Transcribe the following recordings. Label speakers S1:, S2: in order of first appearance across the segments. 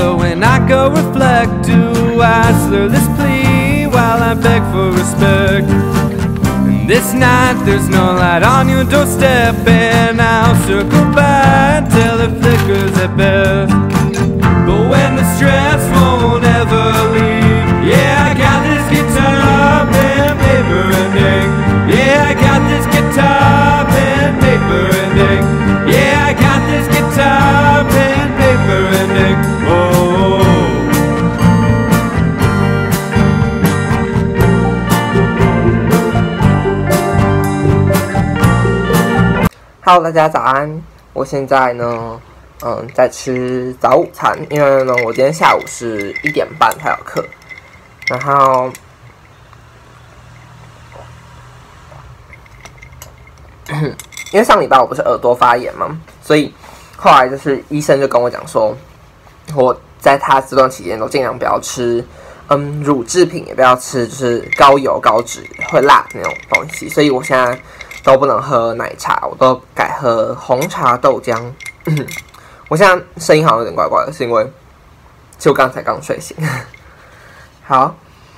S1: So when I go reflect, do I slur this plea while I beg for respect? And this night there's no light on your doorstep, and I'll circle back till it flickers at best. But when the stress won't ever leave, yeah, I got this guitar, pen, paper, and ink. Yeah, I got this guitar, pen, paper, and ink. Yeah, I got this guitar, pen, paper, and ink.
S2: Hello， 大家早安！我现在呢，在吃早午餐，因为呢，我今天下午是1点半才有课，然后，因为上礼拜我不是耳朵发炎嘛，所以后来就是医生就跟我讲说，我在他这段期间都尽量不要吃，乳制品也不要吃，就是高油高脂会辣的那种东西，所以我现在都不能喝奶茶，我都改喝红茶豆浆。我现在声音好像有点怪怪的，是因为就刚睡醒。好，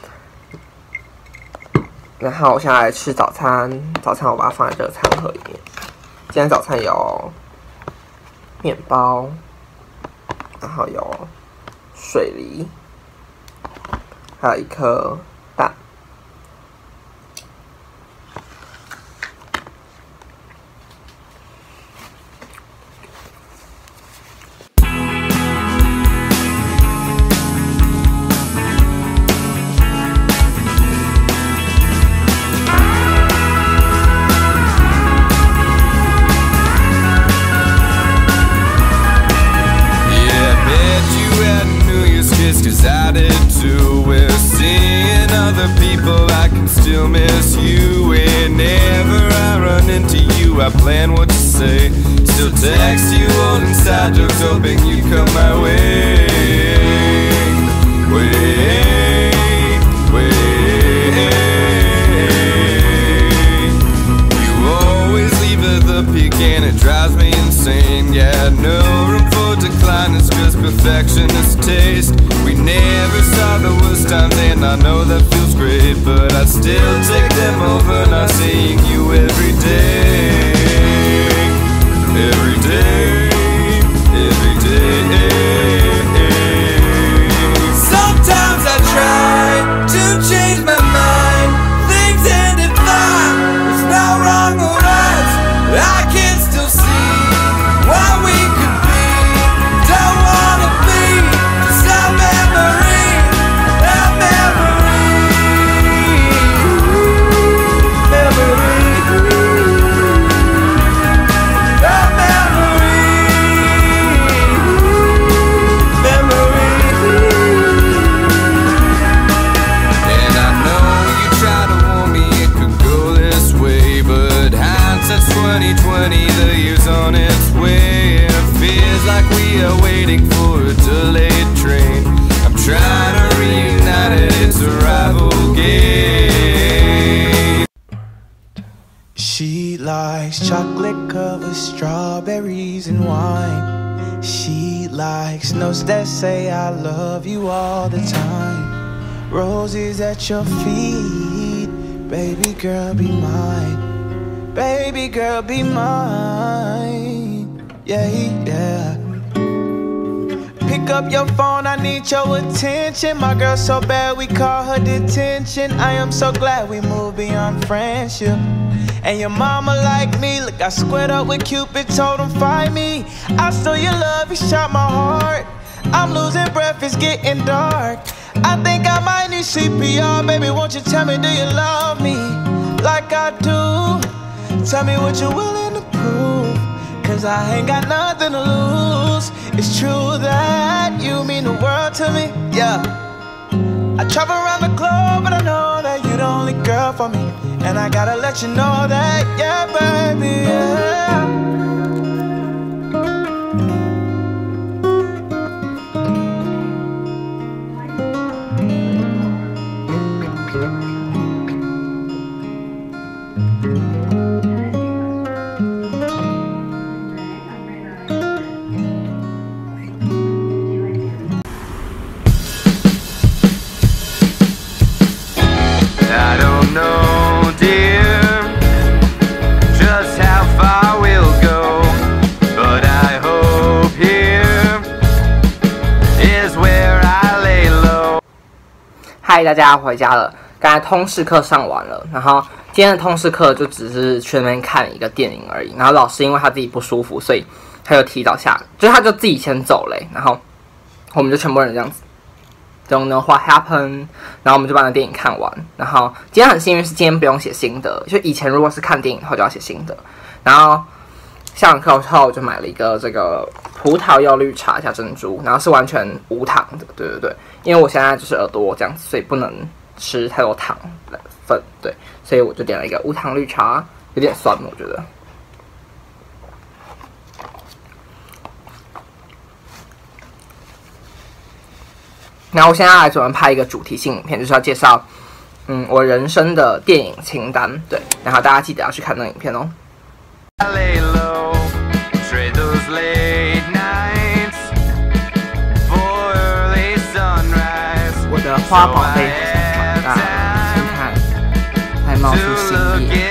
S2: 然后我现在来吃早餐，早餐我把它放在这个餐盒里面。今天早餐有面包，然后有水梨，还有一颗蛋。
S1: Cause I did too. We're seeing other people, I can still miss you. Whenever I run into you, I plan what to say. Still text you old inside jokes, hoping you come my way. You always leave at the peak and it drives me insane. Yeah, no room for decline, it's just perfectionist taste. We never saw the worst times and I know that feels great, but I still take them over, not seeing you every day. Every day, every day. Sometimes I try to change my mind. Things ended fine, there's no wrong or right. I can still see what we could be. Don't wanna be just a memory, a memory, memory, a memory, memory. And I know you try to warn me it could go this way, but hindsight's 20/20, the year's on its way, and it feels like we are waiting for a delayed train. I'm trying to reunite it, it's a rival game.
S3: She likes chocolate covered strawberries and wine. She likes notes that say I love you all the time. Roses at your feet, baby girl be mine. Baby girl be mine. Yeah, yeah. Pick up your phone, I need your attention. My girl so bad we call her detention. I am so glad we moved beyond friendship. And your mama like me, look I squared up with Cupid, told him find me. I stole your love, you shot my heart. I'm losing breath, it's getting dark. I think I might need CPR, baby won't you tell me, do you love me like I do? Tell me what you're willing to prove, cause I ain't got nothing to lose. It's true that you mean the world to me, yeah. I travel around the globe, but I know that you're the only girl for me. And I gotta let you know that, yeah, baby, yeah.
S2: 嗨，大家回家了。刚才通识课上完了，然后今天的通识课就只是去那边看一个电影而已。然后老师因为他自己不舒服，所以他就提早下，就是他就自己先走了，然后我们就全部人这样子 ，Don't know what happened。然后我们就把那电影看完。然后今天很幸运是今天不用写心得，就以前如果是看电影的话就要写心得。然后下完课后我就买了一个这个葡萄柚绿茶加珍珠，然后是完全无糖的，对对对，因为我现在就是耳朵这样子，所以不能吃太多糖分，对，所以我就点了一个无糖绿茶，有点酸，我觉得。然后我现在来准备拍一个主题性影片，就是要介绍我人生的电影清单，对，然后大家记得要去看那个影片哦。我的花宝贝好像长大了，你看，还冒出新叶。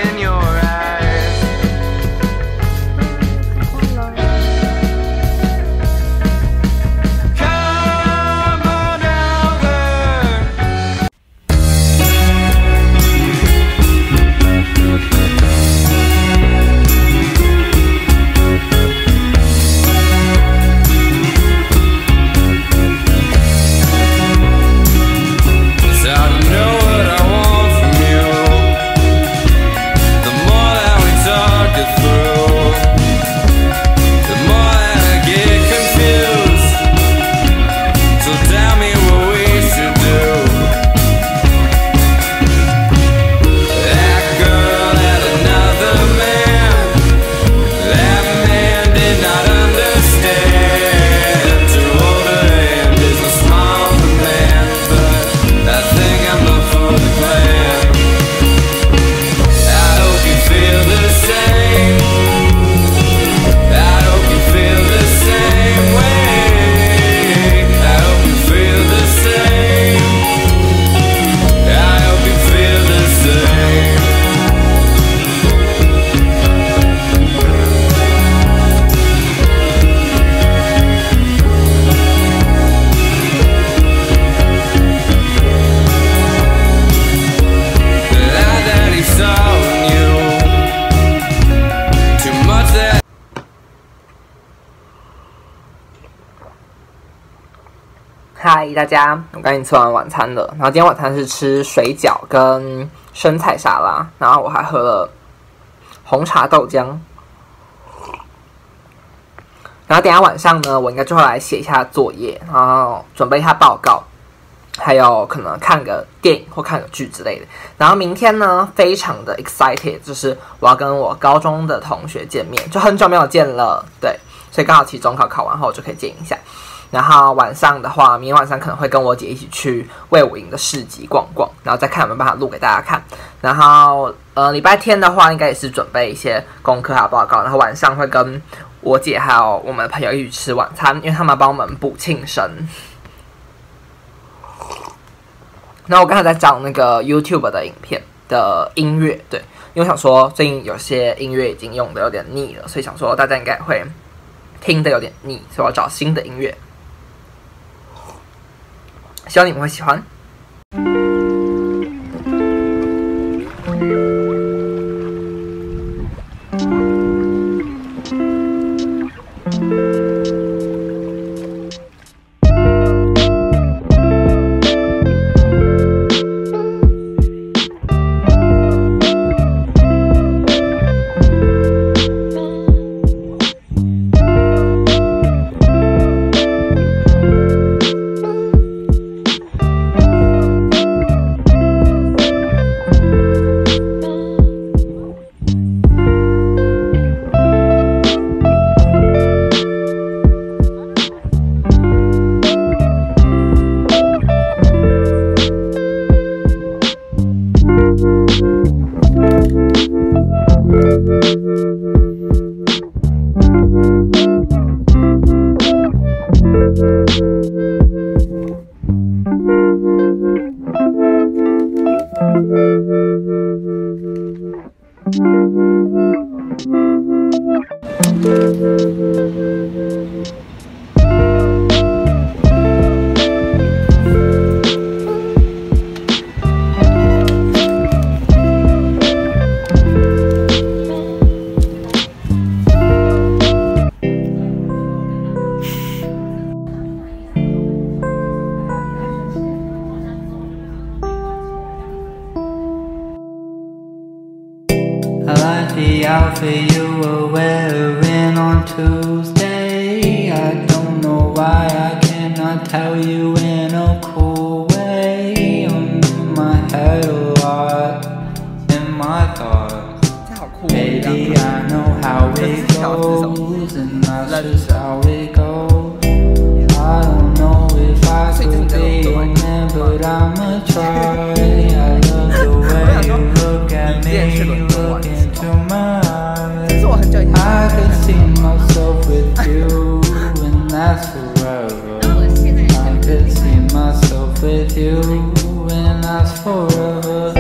S2: 嗨，大家，我赶紧吃完晚餐了。然后今天晚餐是吃水饺跟生菜沙拉，然后我还喝了红茶豆浆。然后等一下晚上呢，我应该就会来写一下作业，然后准备一下报告，还有可能看个电影或看个剧之类的。然后明天呢，非常的 excited， 就是我要跟我高中的同学见面，就很久没有见了，对，所以刚好期中考考完后就可以见一下。然后晚上的话，明天晚上可能会跟我姐一起去魏武营的市集逛逛，然后再看有没有办法录给大家看。然后礼拜天的话，应该也是准备一些功课还有报告，然后晚上会跟我姐还有我们的朋友一起吃晚餐，因为他们帮我们补庆生。然后我刚才在找那个 YouTube 的影片的音乐，对，因为我想说最近有些音乐已经用的有点腻了，所以想说大家应该会听的有点腻，所以我要找新的音乐。希望你们会喜欢。
S4: the outfit you were wearing on Tuesday. I don't know why I cannot tell you in a cool way. I'm in my head a lot, in my thoughts. Baby, I know how it goes, and that's just how it goes. I don't know if I could be your man, but I'ma try. I love the way you look at me, look into my eyes. I could see myself with you, and that's forever. I could see myself with you, and that's forever.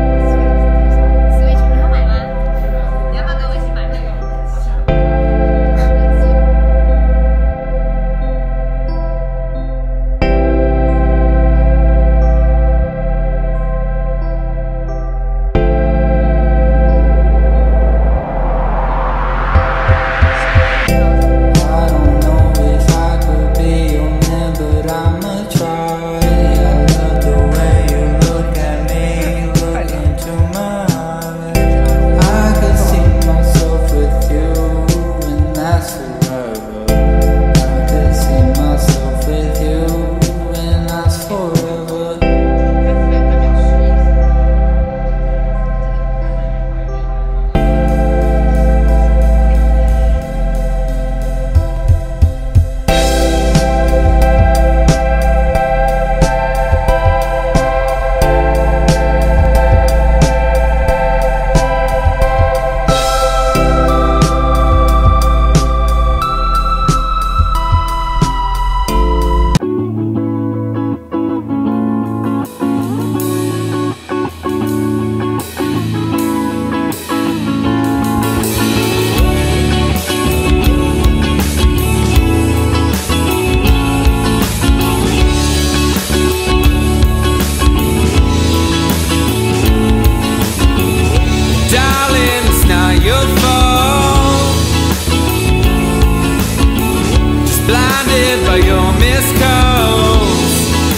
S1: By your missed calls,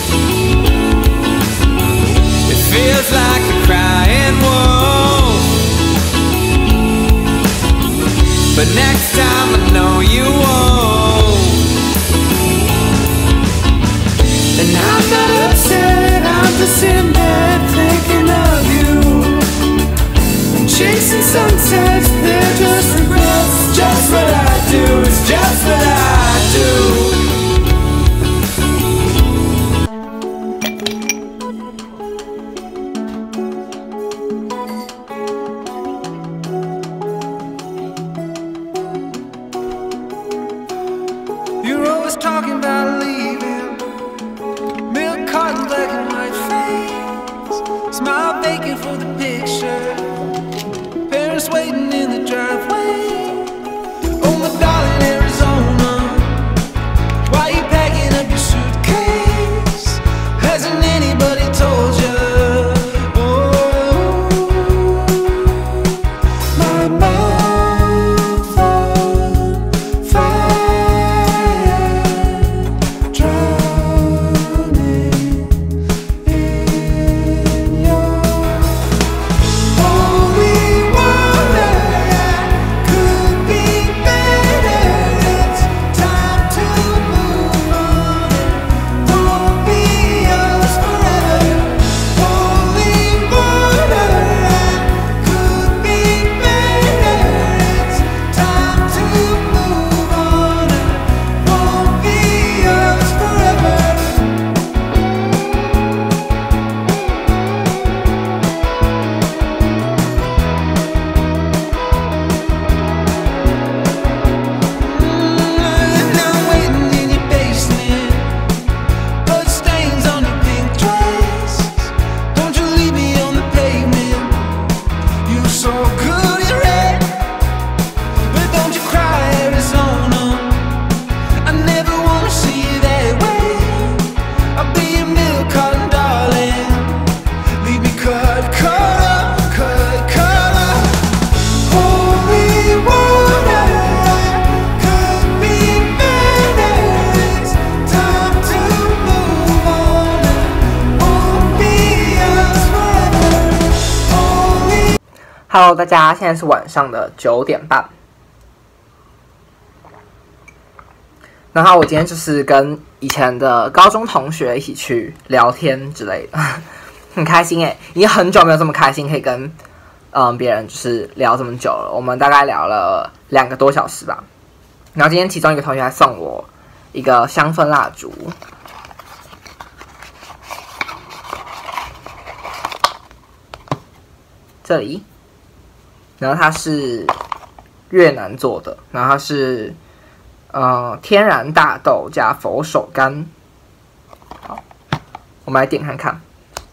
S1: it feels like a crying wolf. But next time I know you won't. And I'm not upset, I'm just in bed thinking of you. I'm chasing sunsets, they're just regrets. Just what I do, it's just what I do.
S3: You're always talking about leaving. Milk carton, black and white face. Smile vacant for the picture. Parents waiting in the driveway. Oh my darling, Arizona, why you packing up your suitcase? Hasn't anybody told you? Oh, my mouth on fire, drowning
S2: Hello， 大家，现在是晚上的9点半。然后我今天就是跟以前的高中同学一起去聊天之类的，很开心耶！已经很久没有这么开心，可以跟别人就是聊这么久了。我们大概聊了2个多小时吧。然后今天其中一个同学还送我一个香氛蜡烛，这里，然后它是越南做的，然后它是天然大豆加佛手柑。好，我们来点看看。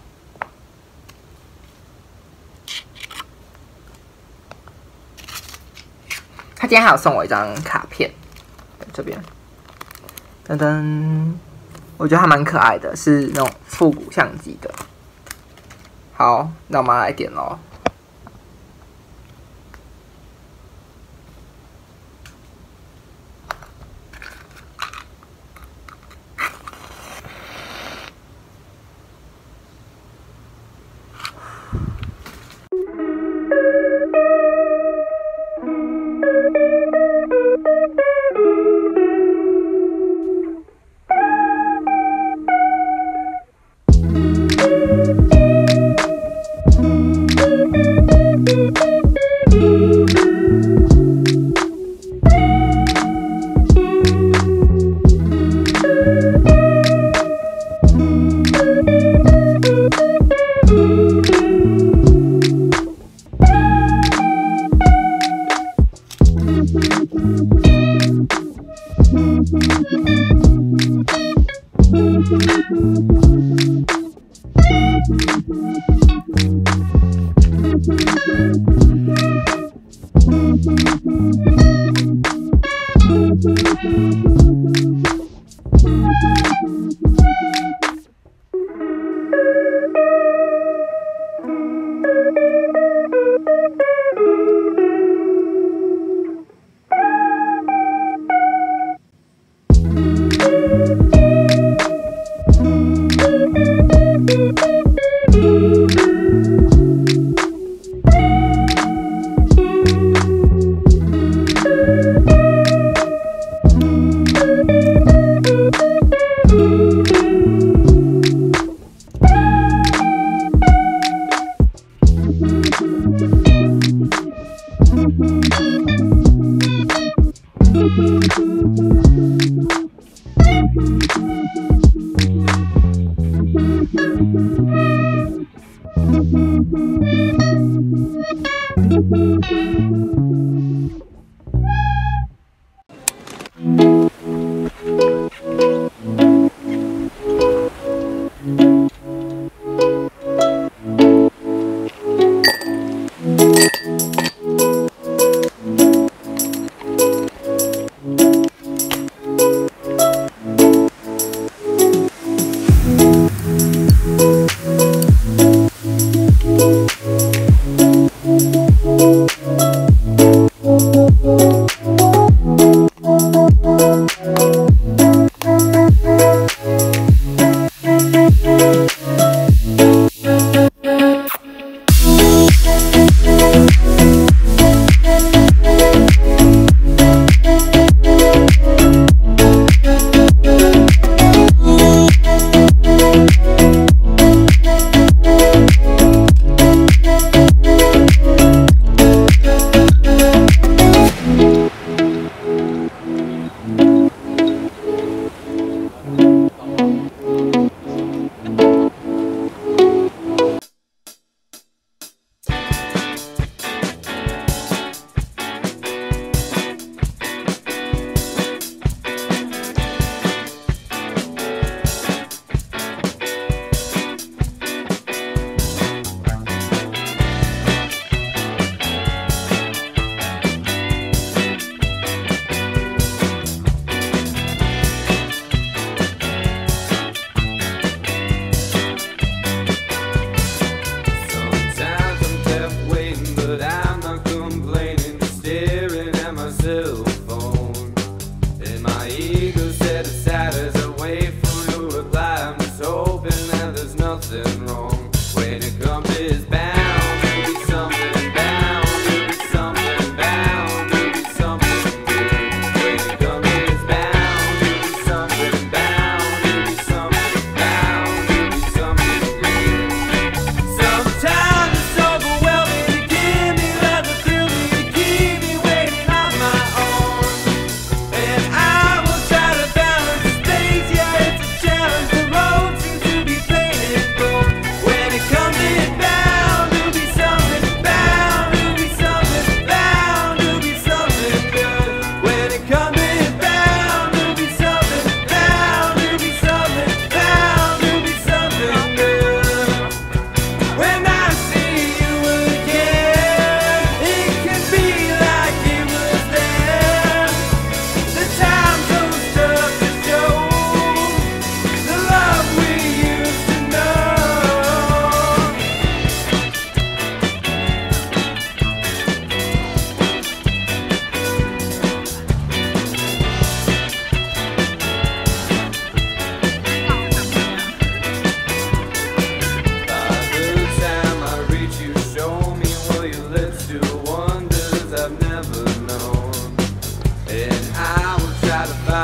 S2: 他今天还有送我一张卡片，这边，噔噔，我觉得还蛮可爱的，是那种复古相机的。好，那我们来点咯。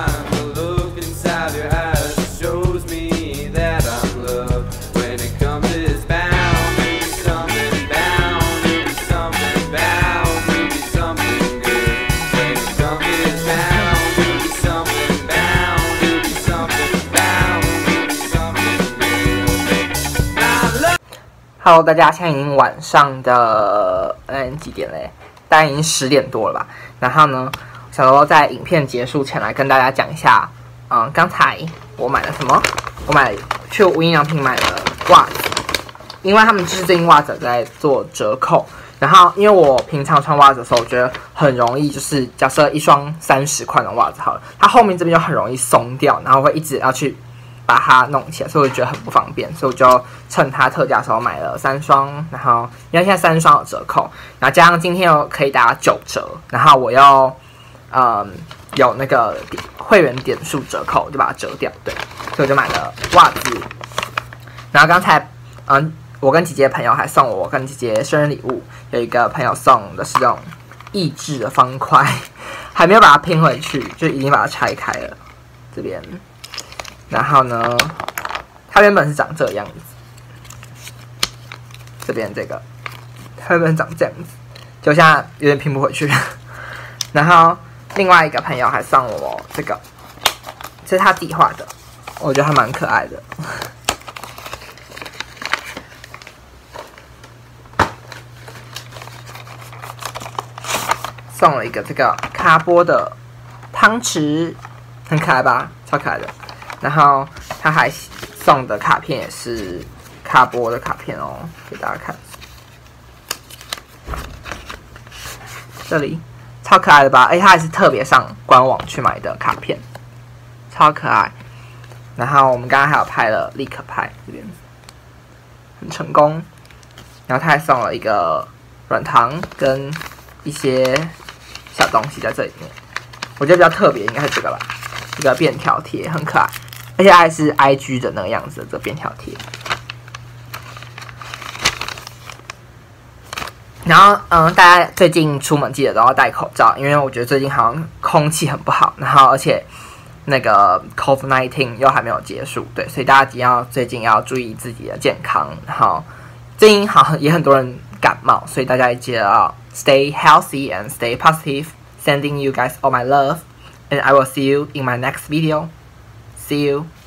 S1: time. The look inside your eyes shows me that I'm loved. When it comes, it's bound to be something, bound to be something, bound to be something good. When it comes, it's bound to be something, bound to be something, bound to be something good. I love.
S2: Hello， 大家，现在已经晚上的几点嘞？大概已经10点多了吧。然后呢，想说在影片结束前来跟大家讲一下，刚才我买了什么？我去无印良品买了袜子，因为他们就是最近袜子在做折扣。然后因为我平常穿袜子的时候，我觉得很容易，就是假设一双30块的袜子好了，它后面这边就很容易松掉，然后会一直要去把它弄起来，所以我觉得很不方便，所以我就趁它特价的时候买了3双，然后因为现在3双有折扣，然后加上今天又可以打9折，然后我又有那个会员点数折扣，我就把它折掉，对，所以我就买了袜子。然后刚才我跟姐姐的朋友还送我跟姐姐生日礼物，有一个朋友送的是这种益智的方块，还没有把它拼回去，就已经把它拆开了，这边。然后呢，它原本是长这个样子，这边这个，它原本长这样子，就现在有点拼不回去了。然后另外一个朋友还送我这个，这是他自己画的，我觉得还蛮可爱的。送了一个这个卡波的汤匙，很可爱吧？超可爱的。然后他还送的卡片也是卡波的卡片哦，给大家看。这里超可爱的吧？而且他还是特别上官网去买的卡片，超可爱。然后我们刚刚还有拍了立可拍，这边很成功。然后他还送了一个软糖跟一些小东西在这里面，我觉得比较特别应该是这个吧，这个便条贴很可爱。而且还是 IG 的那个样子的这个便条贴。然后大家最近出门记得都要戴口罩，因为我觉得最近好像空气很不好，然后而且那个 COVID-19 又还没有结束，对，所以大家最近要注意自己的健康。然后最近好像也很多人感冒，所以大家也记得要 stay healthy and stay positive. Sending you guys all my love, and I will see you in my next video. See you.